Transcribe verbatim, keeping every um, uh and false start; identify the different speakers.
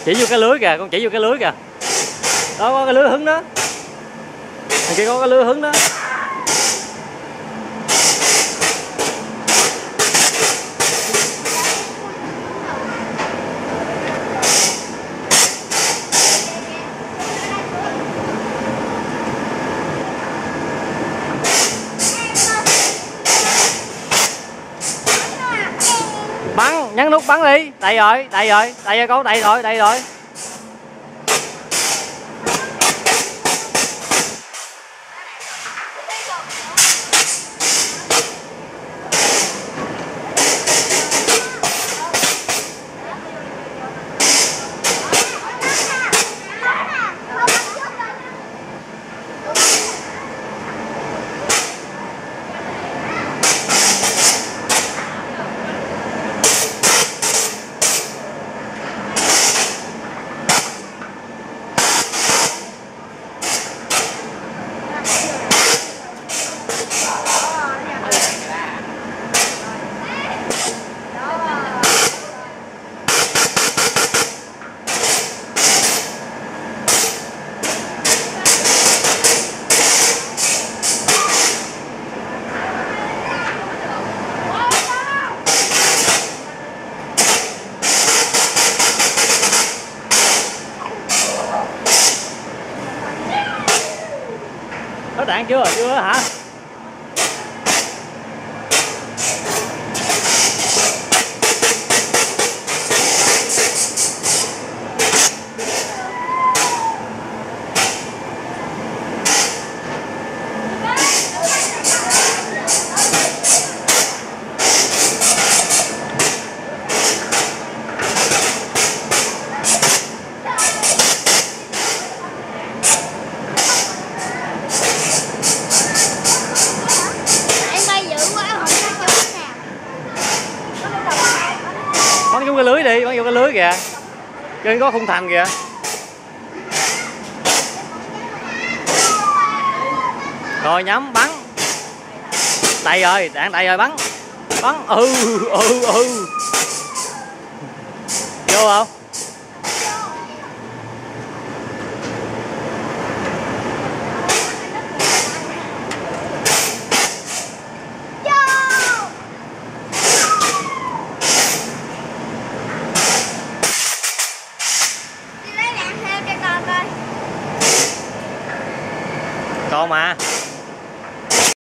Speaker 1: Chỉ vô cái lưới kìa, con chỉ vô cái lưới kìa. Đó có cái lưới hứng đó. Thằng kia có cái lưới hứng đó. Bắn, nhấn nút bắn đi. Đầy rồi, đầy rồi, đầy rồi con, đầy rồi, đầy rồi. Có đạn chưa? Chưa hả? Bắn vô cái lưới đi, bắn vô cái lưới kìa. Trên có khung thành kìa. Rồi nhắm bắn. Đầy rồi, đạn đầy rồi, bắn. Bắn. Ừ ừ ừ. Vô không? Còn mà.